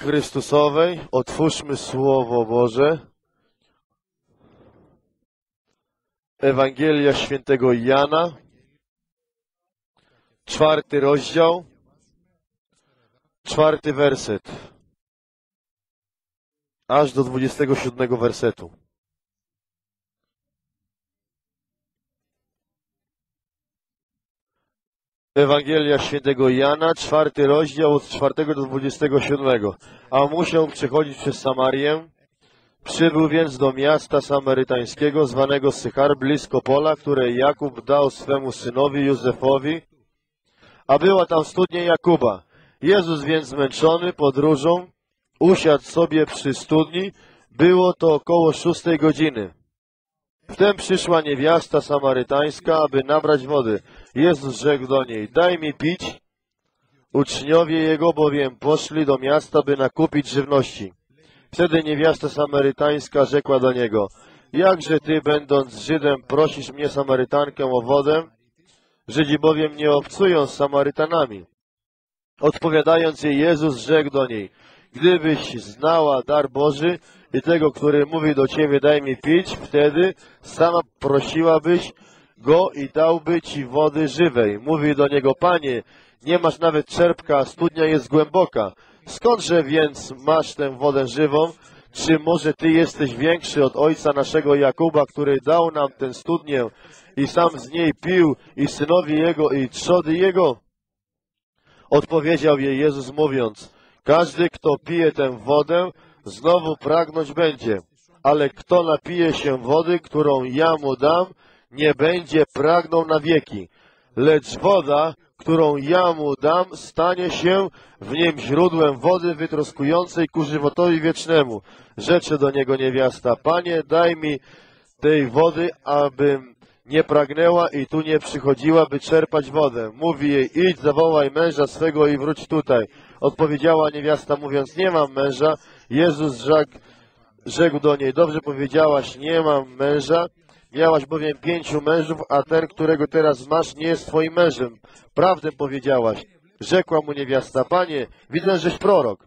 Chrystusowej otwórzmy Słowo Boże. Ewangelia Świętego Jana, 4 rozdział, 4 werset, aż do 27 wersetu. Ewangelia Świętego Jana, 4 rozdział, od 4 do 27. A musiał przechodzić przez Samarię. Przybył więc do miasta samarytańskiego, zwanego Sychar, blisko pola, które Jakub dał swemu synowi Józefowi, a była tam studnia Jakuba. Jezus więc zmęczony podróżą usiadł sobie przy studni. Było to około 6 godziny. Wtem przyszła niewiasta samarytańska, aby nabrać wody. Jezus rzekł do niej: daj mi pić. Uczniowie Jego bowiem poszli do miasta, by nakupić żywności. Wtedy niewiasta samarytańska rzekła do Niego: jakże Ty, będąc Żydem, prosisz mnie, Samarytankę, o wodę? Żydzi bowiem nie obcują z Samarytanami. Odpowiadając jej, Jezus rzekł do niej: gdybyś znała dar Boży i tego, który mówi do Ciebie, daj mi pić, wtedy sama prosiłabyś Go i dałby Ci wody żywej. Mówi do Niego: Panie, nie masz nawet czerpka, a studnia jest głęboka. Skądże więc masz tę wodę żywą? Czy może Ty jesteś większy od ojca naszego Jakuba, który dał nam tę studnię i sam z niej pił, i synowie Jego, i trzody Jego? Odpowiedział jej Jezus, mówiąc: każdy, kto pije tę wodę, znowu pragnąć będzie, ale kto napije się wody, którą ja mu dam, nie będzie pragnął na wieki. Lecz woda, którą ja mu dam, stanie się w nim źródłem wody wytroskującej ku żywotowi wiecznemu. Rzecze do niego niewiasta: Panie, daj mi tej wody, abym nie pragnęła i tu nie przychodziła, by czerpać wodę. Mówi jej: idź, zawołaj męża swego i wróć tutaj. Odpowiedziała niewiasta, mówiąc: nie mam męża. Jezus rzekł do niej: dobrze powiedziałaś, nie mam męża. Miałaś bowiem 5 mężów, a ten, którego teraz masz, nie jest twoim mężem. Prawdę powiedziałaś. Rzekła mu niewiasta: Panie, widzę, żeś prorok.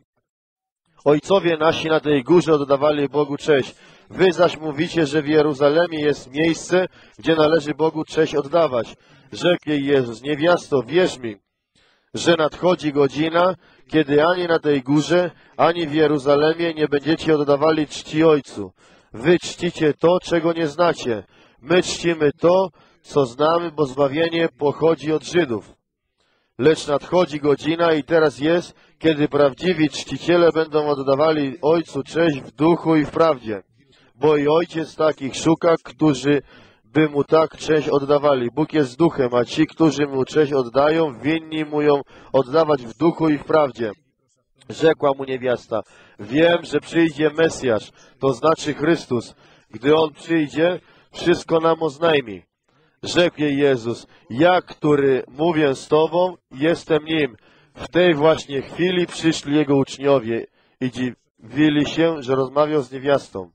Ojcowie nasi na tej górze oddawali Bogu cześć. Wy zaś mówicie, że w Jeruzalemie jest miejsce, gdzie należy Bogu cześć oddawać. Rzekł jej Jezus: niewiasto, wierz mi, że nadchodzi godzina, kiedy ani na tej górze, ani w Jeruzalemie nie będziecie oddawali czci Ojcu. Wy czcicie to, czego nie znacie. My czcimy to, co znamy, bo zbawienie pochodzi od Żydów. Lecz nadchodzi godzina i teraz jest, kiedy prawdziwi czciciele będą oddawali Ojcu cześć w duchu i w prawdzie. Bo i Ojciec takich szuka, którzy by Mu tak cześć oddawali. Bóg jest duchem, a ci, którzy Mu cześć oddają, winni Mu ją oddawać w duchu i w prawdzie. Rzekła mu niewiasta: wiem, że przyjdzie Mesjasz, to znaczy Chrystus. Gdy On przyjdzie, wszystko nam oznajmi. Rzekł jej Jezus: ja, który mówię z Tobą, jestem Nim. W tej właśnie chwili przyszli Jego uczniowie i dziwili się, że rozmawiał z niewiastą.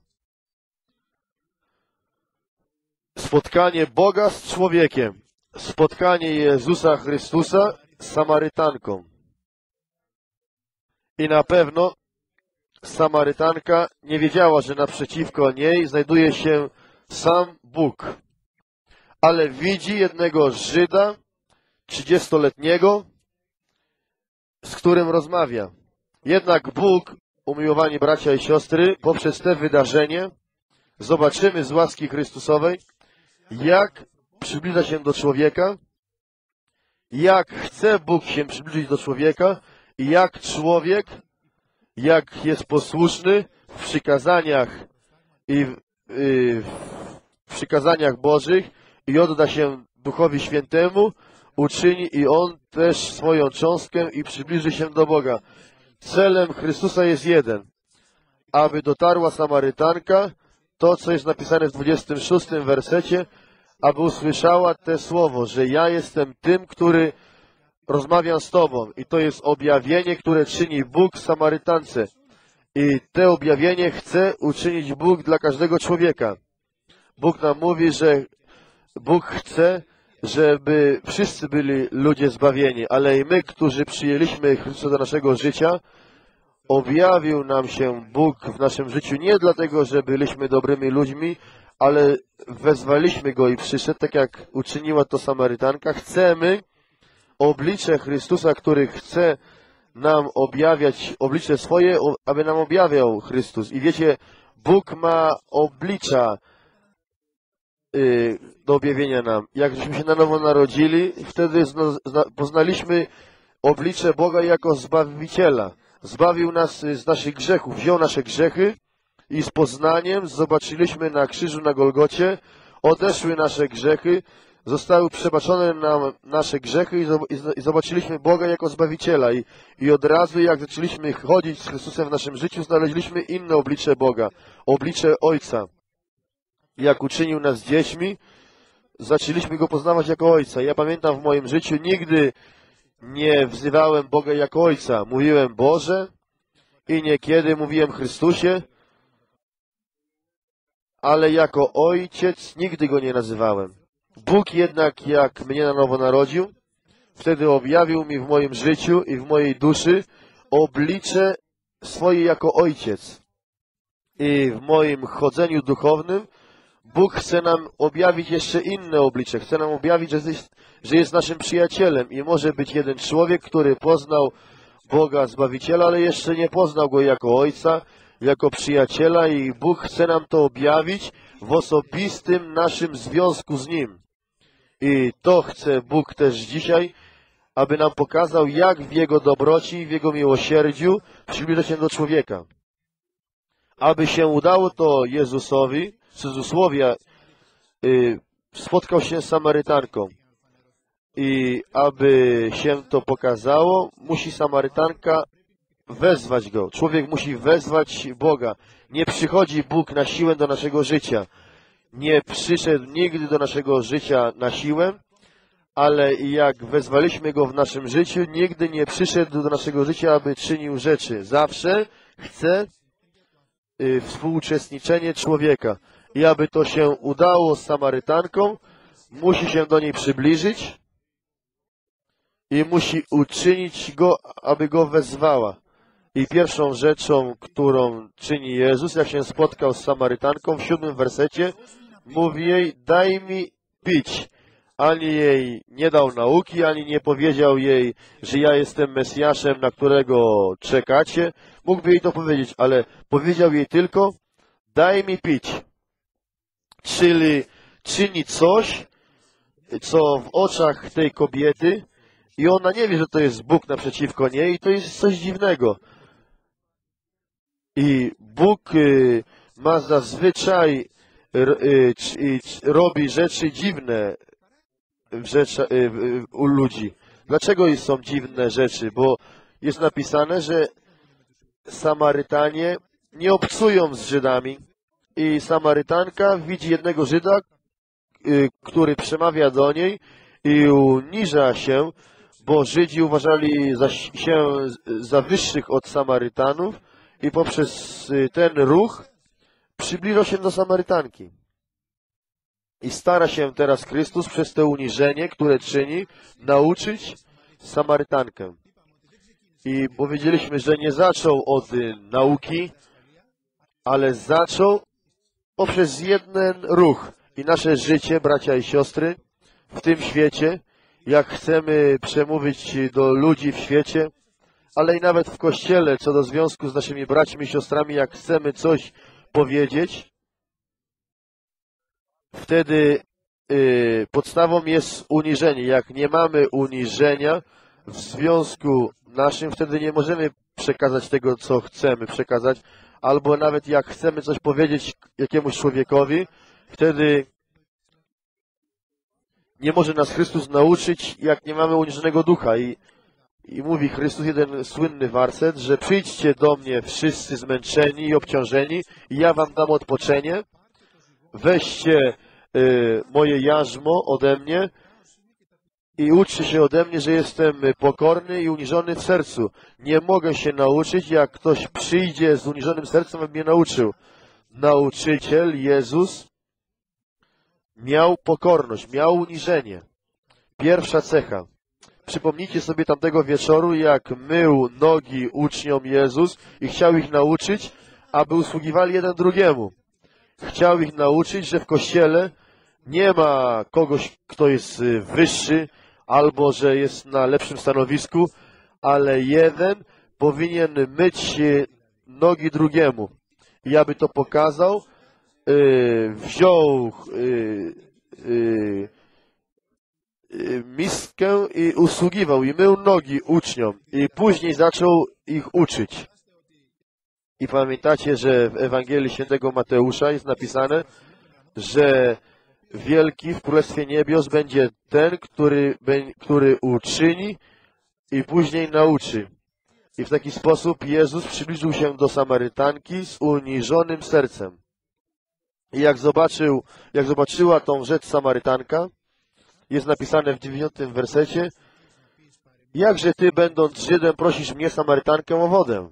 Spotkanie Boga z człowiekiem. Spotkanie Jezusa Chrystusa z Samarytanką. I na pewno Samarytanka nie wiedziała, że naprzeciwko niej znajduje się sam Bóg. Ale widzi jednego Żyda, 30-letniego, z którym rozmawia. Jednak Bóg, umiłowani bracia i siostry, poprzez te wydarzenie zobaczymy z łaski Chrystusowej, jak przybliża się do człowieka, jak chce Bóg się przybliżyć do człowieka i jak człowiek, jak jest posłuszny w przykazaniach i w przykazaniach Bożych i odda się Duchowi Świętemu, uczyni i on też swoją cząstkę i przybliży się do Boga. Celem Chrystusa jest jeden: aby dotarła Samarytanka, to co jest napisane w 26 wersecie, aby usłyszała te słowo, że ja jestem tym, który rozmawiam z Tobą. I to jest objawienie, które czyni Bóg Samarytance. I te objawienie chce uczynić Bóg dla każdego człowieka. Bóg nam mówi, że Bóg chce, żeby wszyscy byli ludzie zbawieni, ale i my, którzy przyjęliśmy Chrystusa do naszego życia, objawił nam się Bóg w naszym życiu nie dlatego, że byliśmy dobrymi ludźmi, ale wezwaliśmy Go i przyszedł, tak jak uczyniła to Samarytanka. Chcemy oblicze Chrystusa, który chce nam objawiać oblicze swoje, aby nam objawiał Chrystus. I wiecie, Bóg ma oblicza do objawienia nam. Jak żeśmy się na nowo narodzili, wtedy poznaliśmy oblicze Boga jako Zbawiciela. Zbawił nas z naszych grzechów, wziął nasze grzechy i z poznaniem zobaczyliśmy na krzyżu na Golgocie, odeszły nasze grzechy, zostały przebaczone nam nasze grzechy i zobaczyliśmy Boga jako Zbawiciela. I od razu, jak zaczęliśmy chodzić z Chrystusem w naszym życiu, znaleźliśmy inne oblicze Boga, oblicze Ojca. Jak uczynił nas dziećmi, zaczęliśmy Go poznawać jako Ojca. Ja pamiętam w moim życiu, nigdy nie wzywałem Boga jako Ojca. Mówiłem Boże i niekiedy mówiłem Chrystusie, ale jako Ojciec nigdy Go nie nazywałem. Bóg jednak, jak mnie na nowo narodził, wtedy objawił mi w moim życiu i w mojej duszy oblicze swoje jako Ojciec. I w moim chodzeniu duchownym Bóg chce nam objawić jeszcze inne oblicze. Chce nam objawić, że jest naszym przyjacielem. I może być jeden człowiek, który poznał Boga Zbawiciela, ale jeszcze nie poznał Go jako Ojca, jako przyjaciela i Bóg chce nam to objawić w osobistym naszym związku z Nim. I to chce Bóg też dzisiaj, aby nam pokazał, jak w Jego dobroci, w Jego miłosierdziu przybliża się do człowieka. Aby się udało to Jezusowi, cudzysłowia, spotkał się z Samarytanką. I aby się to pokazało, musi Samarytanka wezwać Go. Człowiek musi wezwać Boga. Nie przychodzi Bóg na siłę do naszego życia. Nie przyszedł nigdy do naszego życia na siłę, ale jak wezwaliśmy Go w naszym życiu, nigdy nie przyszedł do naszego życia, aby czynił rzeczy. Zawsze chce współuczestniczenie człowieka. I aby to się udało z Samarytanką, musi się do niej przybliżyć i musi uczynić Go, aby Go wezwała. I pierwszą rzeczą, którą czyni Jezus, jak się spotkał z Samarytanką, w 7 wersecie, mówi jej, daj mi pić. Ani jej nie dał nauki, ani nie powiedział jej, że ja jestem Mesjaszem, na którego czekacie. Mógłby jej to powiedzieć, ale powiedział jej tylko, daj mi pić. Czyli czyni coś, co w oczach tej kobiety i ona nie wie, że to jest Bóg naprzeciwko niej i to jest coś dziwnego. I Bóg ma zazwyczaj robi rzeczy dziwne u ludzi. Dlaczego są dziwne rzeczy? Bo jest napisane, że Samarytanie nie obcują z Żydami i Samarytanka widzi jednego Żyda, który przemawia do niej i uniża się, bo Żydzi uważali się za wyższych od Samarytanów i poprzez ten ruch przybliża się do Samarytanki. I stara się teraz Chrystus przez to uniżenie, które czyni, nauczyć Samarytankę. I powiedzieliśmy, że nie zaczął od nauki, ale zaczął poprzez jeden ruch. I nasze życie, bracia i siostry, w tym świecie, jak chcemy przemówić do ludzi w świecie, ale i nawet w Kościele, co do związku z naszymi braćmi i siostrami, jak chcemy coś powiedzieć, wtedy podstawą jest uniżenie. Jak nie mamy uniżenia w związku naszym, wtedy nie możemy przekazać tego, co chcemy przekazać, albo nawet jak chcemy coś powiedzieć jakiemuś człowiekowi, wtedy nie może nas Chrystus nauczyć, jak nie mamy uniżonego ducha. I mówi Chrystus jeden słynny werset, że przyjdźcie do mnie wszyscy zmęczeni i obciążeni i ja wam dam odpoczenie. Weźcie moje jarzmo ode mnie i uczcie się ode mnie, że jestem pokorny i uniżony w sercu. Nie mogę się nauczyć, jak ktoś przyjdzie z uniżonym sercem, aby mnie nauczył. Nauczyciel, Jezus, miał pokorność, miał uniżenie. Pierwsza cecha. Przypomnijcie sobie tamtego wieczoru, jak mył nogi uczniom Jezus i chciał ich nauczyć, aby usługiwali jeden drugiemu. Chciał ich nauczyć, że w Kościele nie ma kogoś, kto jest wyższy albo że jest na lepszym stanowisku, ale jeden powinien myć nogi drugiemu. I aby to pokazał, wziął miskę i usługiwał i mył nogi uczniom i później zaczął ich uczyć. I pamiętacie, że w Ewangelii Świętego Mateusza jest napisane, że wielki w Królestwie Niebios będzie ten, który uczyni i później nauczy. I w taki sposób Jezus przybliżył się do Samarytanki z uniżonym sercem. I jak zobaczyła tą rzecz Samarytanka, jest napisane w 9 wersecie, jakże ty, będąc Żydem, prosisz mnie, Samarytankę, o wodę.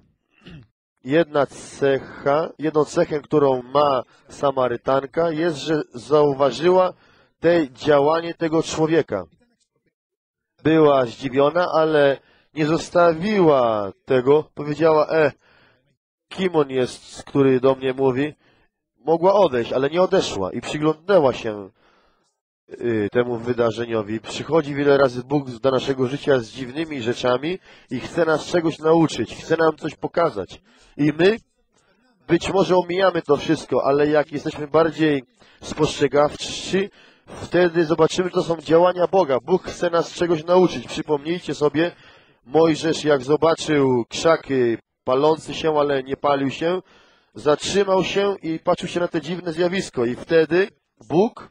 Jedną cechę, którą ma Samarytanka, jest, że zauważyła działanie tego człowieka. Była zdziwiona, ale nie zostawiła tego. Powiedziała, kim on jest, który do mnie mówi? Mogła odejść, ale nie odeszła i przyglądnęła się temu wydarzeniowi. Przychodzi wiele razy Bóg do naszego życia z dziwnymi rzeczami i chce nas czegoś nauczyć, chce nam coś pokazać. I my być może omijamy to wszystko, ale jak jesteśmy bardziej spostrzegawczy, wtedy zobaczymy, że to są działania Boga. Bóg chce nas czegoś nauczyć. Przypomnijcie sobie, Mojżesz, jak zobaczył krzak palący się, ale nie palił się, zatrzymał się i patrzył się na te dziwne zjawisko. I wtedy Bóg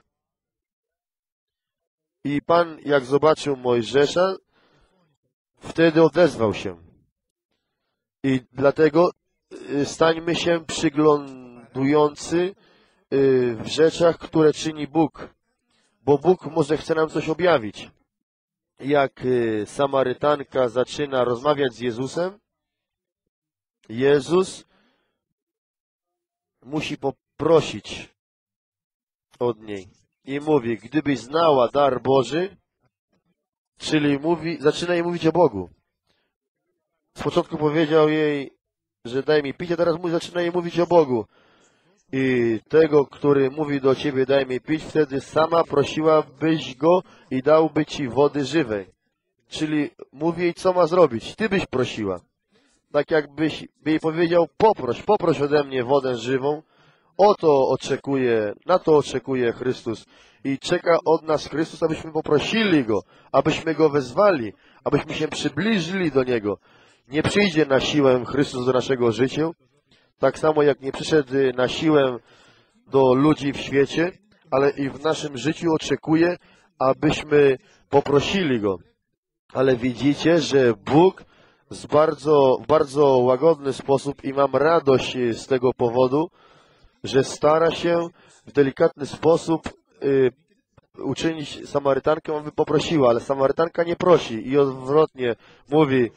i Pan, jak zobaczył Mojżesza, wtedy odezwał się. I dlatego stańmy się przyglądujący w rzeczach, które czyni Bóg. Bo Bóg może chce nam coś objawić. Jak Samarytanka zaczyna rozmawiać z Jezusem, Jezus musi poprosić od niej. I mówi, gdybyś znała dar Boży, czyli zaczyna jej mówić o Bogu. Z początku powiedział jej, że daj mi pić, a teraz zaczyna jej mówić o Bogu. I tego, który mówi do ciebie, daj mi pić, wtedy sama prosiłabyś go i dałby ci wody żywej. Czyli mówi jej, co ma zrobić. Ty byś prosiła. Tak jakbyś jej powiedział, poproś ode mnie wodę żywą. Na to oczekuje Chrystus. I czeka od nas Chrystus, abyśmy poprosili Go, abyśmy Go wezwali, abyśmy się przybliżyli do Niego. Nie przyjdzie na siłę Chrystus do naszego życia, tak samo jak nie przyszedł na siłę do ludzi w świecie, ale i w naszym życiu oczekuje, abyśmy poprosili Go. Ale widzicie, że Bóg w bardzo łagodny sposób i mam radość z tego powodu, że stara się w delikatny sposób uczynić Samarytankę, aby poprosiła, ale Samarytanka nie prosi i odwrotnie mówi,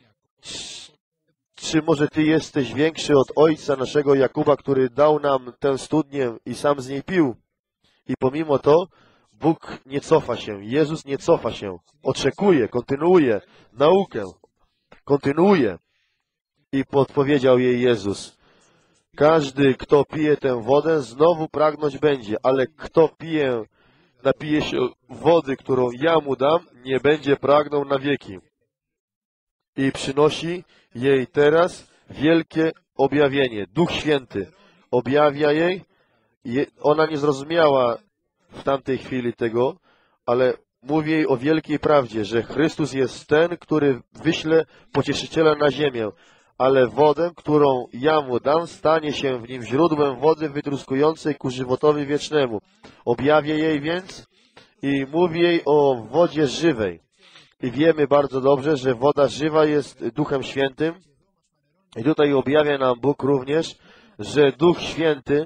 czy może Ty jesteś większy od ojca naszego Jakuba, który dał nam tę studnię i sam z niej pił? I pomimo to Bóg nie cofa się, Jezus nie cofa się, oczekuje, kontynuuje naukę, kontynuuje. I podpowiedział jej Jezus, każdy, kto pije tę wodę, znowu pragnąć będzie, ale kto napije się wody, którą ja mu dam, nie będzie pragnął na wieki. I przynosi jej teraz wielkie objawienie. Duch Święty objawia jej. Ona nie zrozumiała w tamtej chwili tego, ale mówi jej o wielkiej prawdzie, że Chrystus jest ten, który wyśle pocieszyciela na ziemię, ale wodę, którą ja mu dam, stanie się w nim źródłem wody wytruskującej ku żywotowi wiecznemu. Objawia jej więc i mówi jej o wodzie żywej. I wiemy bardzo dobrze, że woda żywa jest Duchem Świętym. I tutaj objawia nam Bóg również, że Duch Święty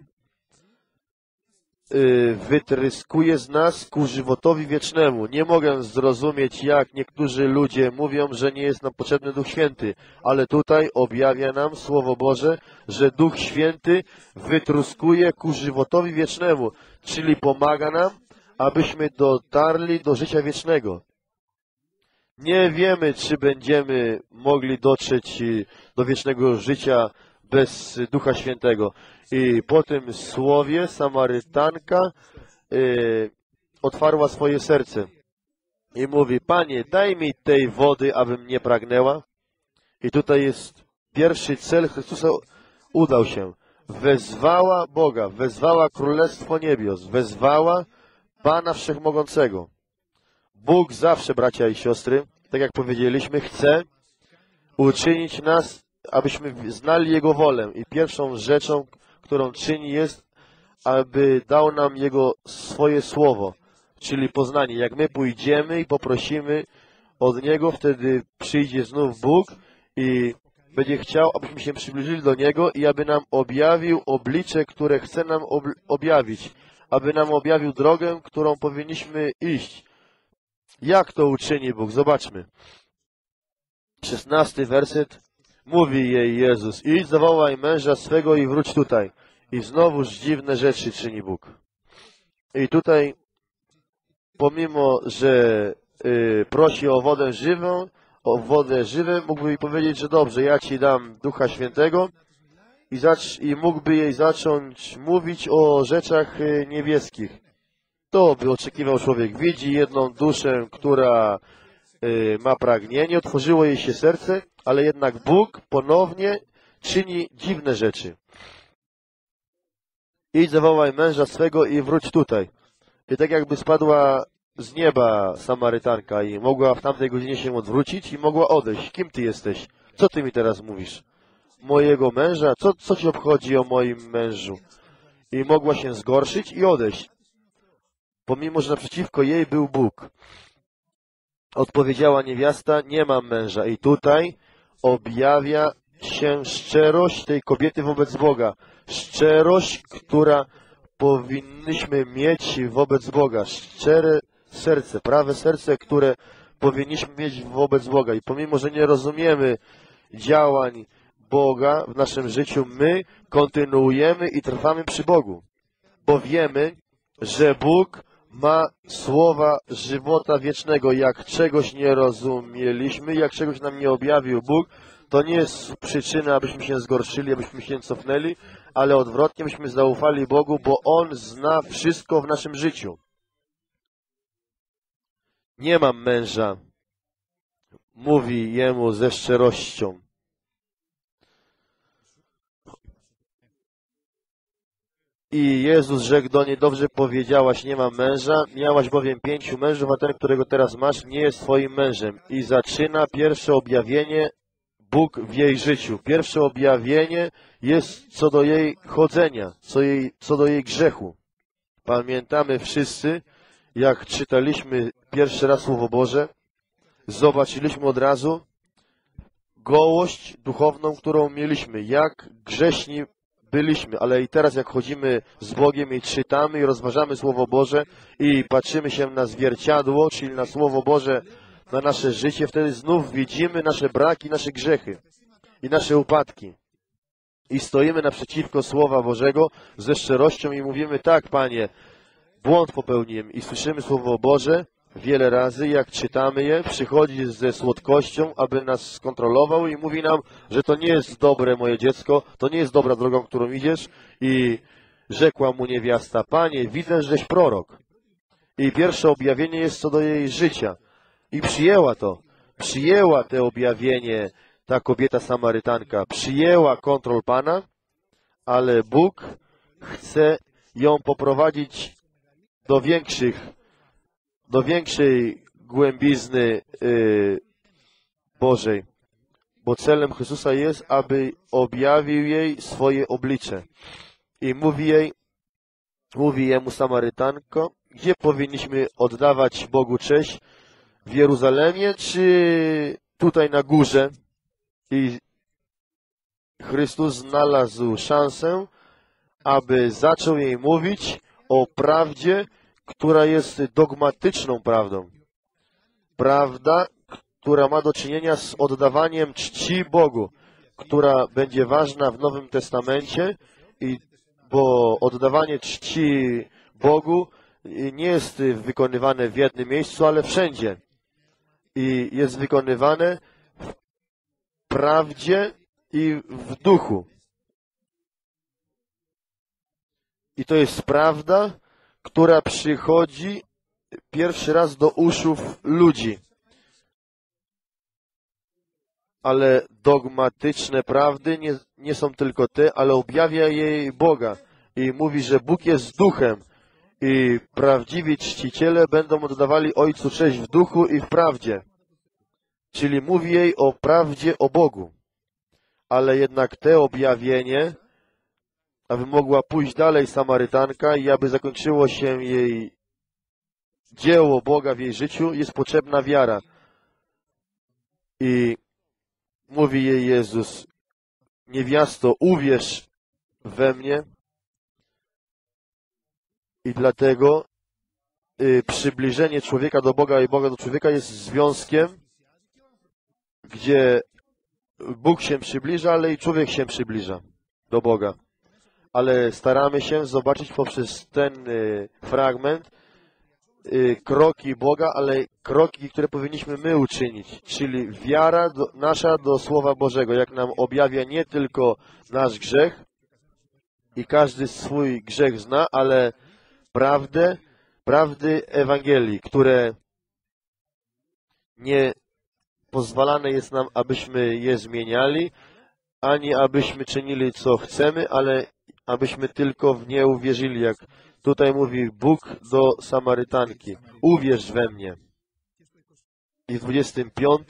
wytryskuje z nas ku żywotowi wiecznemu. Nie mogę zrozumieć, jak niektórzy ludzie mówią, że nie jest nam potrzebny Duch Święty, ale tutaj objawia nam Słowo Boże, że Duch Święty wytruskuje ku żywotowi wiecznemu, czyli pomaga nam, abyśmy dotarli do życia wiecznego. Nie wiemy, czy będziemy mogli dotrzeć do wiecznego życia bez Ducha Świętego. I po tym słowie Samarytanka otwarła swoje serce i mówi: Panie, daj mi tej wody, abym nie pragnęła. I tutaj jest pierwszy cel Chrystusa, udał się. Wezwała Boga, wezwała Królestwo Niebios, wezwała Pana Wszechmogącego. Bóg zawsze, bracia i siostry, tak jak powiedzieliśmy, chce uczynić nas, abyśmy znali Jego wolę. I pierwszą rzeczą, którą czyni, jest, aby dał nam swoje słowo, czyli poznanie. Jak my pójdziemy i poprosimy od Niego, wtedy przyjdzie znów Bóg i będzie chciał, abyśmy się przybliżyli do Niego i aby nam objawił oblicze, które chce nam objawić, aby nam objawił drogę, którą powinniśmy iść. Jak to uczyni Bóg? Zobaczmy. 16 werset. Mówi jej Jezus: idź, zawołaj męża swego i wróć tutaj. I znowuż dziwne rzeczy czyni Bóg. I tutaj, pomimo że prosi o wodę żywą, mógłby jej powiedzieć, że dobrze, ja Ci dam Ducha Świętego i mógłby jej zacząć mówić o rzeczach niebieskich. To by oczekiwał człowiek. Widzi jedną duszę, która ma pragnienie, otworzyło jej się serce, ale jednak Bóg ponownie czyni dziwne rzeczy. Idź, zawołaj męża swego i wróć tutaj. I tak jakby spadła z nieba Samarytanka i mogła w tamtej godzinie się odwrócić i mogła odejść. Kim ty jesteś? Co ty mi teraz mówisz? Mojego męża? Co ci obchodzi o moim mężu? I mogła się zgorszyć i odejść, pomimo że naprzeciwko jej był Bóg. Odpowiedziała niewiasta: nie mam męża. I tutaj objawia się szczerość tej kobiety wobec Boga. Szczerość, która powinniśmy mieć wobec Boga. Szczere serce, prawe serce, które powinniśmy mieć wobec Boga. I pomimo że nie rozumiemy działań Boga w naszym życiu, my kontynuujemy i trwamy przy Bogu. Bo wiemy, że Bóg ma słowa żywota wiecznego. Jak czegoś nie rozumieliśmy, jak czegoś nam nie objawił Bóg, to nie jest przyczyna, abyśmy się zgorszyli, abyśmy się cofnęli, ale odwrotnie, byśmy zaufali Bogu, bo On zna wszystko w naszym życiu. Nie mam męża, mówi jemu ze szczerością. I Jezus rzekł do niej: dobrze powiedziałaś, nie mam męża, miałaś bowiem 5 mężów, a ten, którego teraz masz, nie jest twoim mężem. I zaczyna pierwsze objawienie Bóg w jej życiu. Pierwsze objawienie jest co do jej chodzenia, co do jej grzechu. Pamiętamy wszyscy, jak czytaliśmy pierwszy raz Słowo Boże, zobaczyliśmy od razu gołość duchowną, którą mieliśmy, jak grzeszni byliśmy, ale i teraz jak chodzimy z Bogiem i czytamy i rozważamy Słowo Boże i patrzymy się na zwierciadło, czyli na Słowo Boże, na nasze życie, wtedy znów widzimy nasze braki, nasze grzechy i nasze upadki. I stoimy naprzeciwko Słowa Bożego ze szczerością i mówimy: tak, Panie, błąd popełniłem. I słyszymy Słowo Boże wiele razy, jak czytamy je, przychodzi ze słodkością, aby nas skontrolował i mówi nam, że to nie jest dobre, moje dziecko, to nie jest dobra drogą, którą idziesz. I rzekła mu niewiasta: Panie, widzę, żeś prorok. I pierwsze objawienie jest co do jej życia. I przyjęła to. Przyjęła to objawienie ta kobieta Samarytanka. Przyjęła kontrol Pana, ale Bóg chce ją poprowadzić do większej głębizny Bożej. Bo celem Chrystusa jest, aby objawił jej swoje oblicze. I mówi jemu Samarytanko: gdzie powinniśmy oddawać Bogu cześć? W Jeruzalemie czy tutaj na górze? I Chrystus znalazł szansę, aby zaczął jej mówić o prawdzie, która jest dogmatyczną prawdą. Prawda, która ma do czynienia z oddawaniem czci Bogu, która będzie ważna w Nowym Testamencie, bo oddawanie czci Bogu nie jest wykonywane w jednym miejscu, ale wszędzie. i jest wykonywane w prawdzie i w duchu. I to jest prawda, która przychodzi pierwszy raz do uszów ludzi. Ale dogmatyczne prawdy nie są tylko te, ale objawia jej Boga. I mówi, że Bóg jest duchem. I prawdziwi czciciele będą oddawali Ojcu cześć w duchu i w prawdzie. Czyli mówi jej o prawdzie, o Bogu. Ale jednak te objawienie, aby mogła pójść dalej Samarytanka i aby zakończyło się jej dzieło Boga w jej życiu, jest potrzebna wiara. I mówi jej Jezus, niewiasto, uwierz we mnie. I dlatego przybliżenie człowieka do Boga i Boga do człowieka jest związkiem, gdzie Bóg się przybliża, ale i człowiek się przybliża do Boga. Ale staramy się zobaczyć poprzez ten fragment kroki Boga, ale kroki, które powinniśmy my uczynić, czyli wiara nasza do Słowa Bożego, jak nam objawia nie tylko nasz grzech i każdy swój grzech zna, ale prawdy Ewangelii, które nie pozwalane jest nam, abyśmy je zmieniali, ani abyśmy czynili, co chcemy, ale abyśmy tylko w nie uwierzyli, jak tutaj mówi Bóg do Samarytanki. Uwierz we mnie. I w 25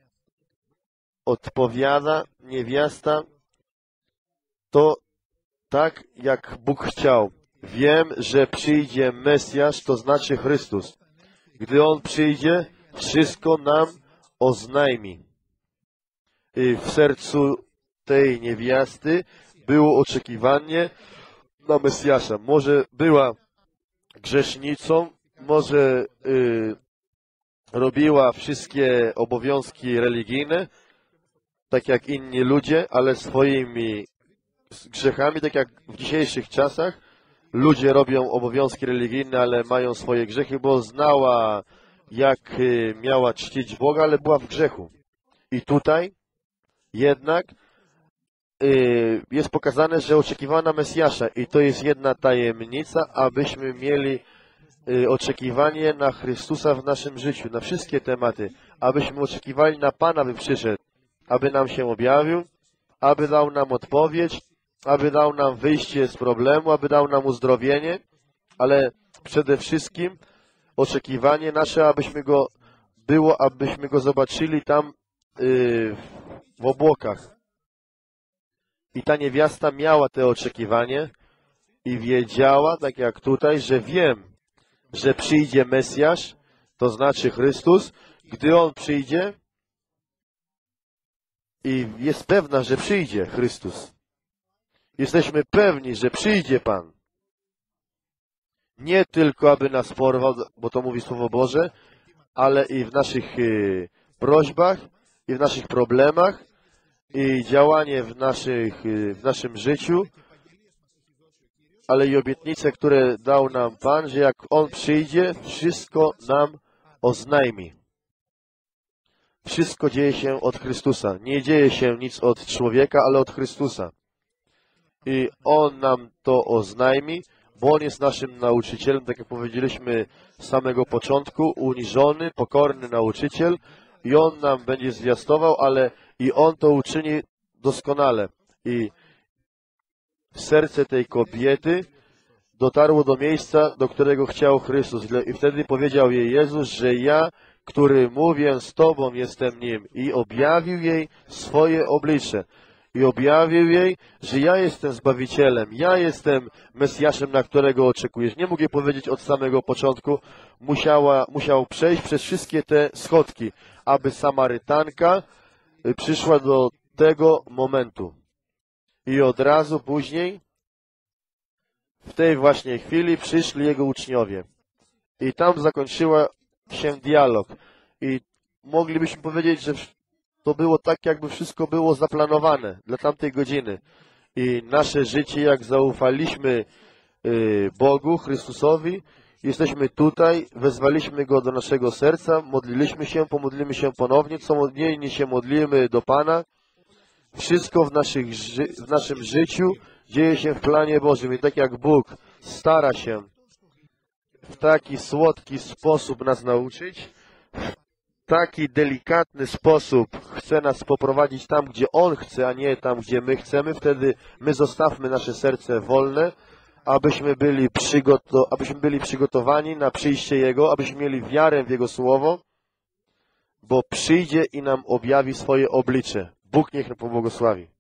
odpowiada niewiasta, to tak, jak Bóg chciał. Wiem, że przyjdzie Mesjasz, to znaczy Chrystus. Gdy On przyjdzie, wszystko nam oznajmi. I w sercu tej niewiasty było oczekiwanie na Mesjasza. Może była grzesznicą, może robiła wszystkie obowiązki religijne, tak jak inni ludzie, ale swoimi grzechami, tak jak w dzisiejszych czasach, ludzie robią obowiązki religijne, ale mają swoje grzechy, bo znała, jak miała czcić Boga, ale była w grzechu. I tutaj jednak jest pokazane, że oczekiwana Mesjasza. I to jest jedna tajemnica, abyśmy mieli oczekiwanie na Chrystusa w naszym życiu, na wszystkie tematy. Abyśmy oczekiwali na Pana, by przyszedł, aby nam się objawił, aby dał nam odpowiedź, aby dał nam wyjście z problemu, aby dał nam uzdrowienie, ale przede wszystkim oczekiwanie nasze, abyśmy Go zobaczyli tam w obłokach. I ta niewiasta miała te oczekiwanie i wiedziała, tak jak tutaj, że wiem, że przyjdzie Mesjasz, to znaczy Chrystus. Gdy On przyjdzie i jest pewna, że przyjdzie Chrystus. Jesteśmy pewni, że przyjdzie Pan. Nie tylko, aby nas porwał, bo to mówi Słowo Boże, ale i w naszych prośbach, i w naszych problemach, i działanie w naszym życiu, ale i obietnice, które dał nam Pan, że jak On przyjdzie, wszystko nam oznajmi. Wszystko dzieje się od Chrystusa. Nie dzieje się nic od człowieka, ale od Chrystusa. I On nam to oznajmi, bo On jest naszym nauczycielem, tak jak powiedzieliśmy z samego początku, uniżony, pokorny nauczyciel i On nam będzie zwiastował, ale i On to uczyni doskonale. I serce tej kobiety dotarło do miejsca, do którego chciał Chrystus. I wtedy powiedział jej Jezus, że ja, który mówię z Tobą, jestem Nim. I objawił jej swoje oblicze. I objawił jej, że ja jestem Zbawicielem, ja jestem Mesjaszem, na którego oczekujesz. Nie mógł jej powiedzieć od samego początku, musiał przejść przez wszystkie te schodki, aby Samarytanka przyszła do tego momentu. I od razu później, w tej właśnie chwili, przyszli Jego uczniowie. I tam zakończyła się dialog. I moglibyśmy powiedzieć, że to było tak, jakby wszystko było zaplanowane dla tamtej godziny. I nasze życie, jak zaufaliśmy Bogu, Chrystusowi, Jesteśmy tutaj, wezwaliśmy Go do naszego serca, modliliśmy się, pomodlimy się ponownie, co modlenie się modlimy do Pana. Wszystko w naszym życiu dzieje się w planie Bożym i tak jak Bóg stara się w taki słodki sposób nas nauczyć, w taki delikatny sposób chce nas poprowadzić tam, gdzie On chce, a nie tam, gdzie my chcemy, wtedy my zostawmy nasze serce wolne, abyśmy byli przygotowani na przyjście Jego, abyśmy mieli wiarę w Jego Słowo, bo przyjdzie i nam objawi swoje oblicze. Bóg niech nam pobłogosławi.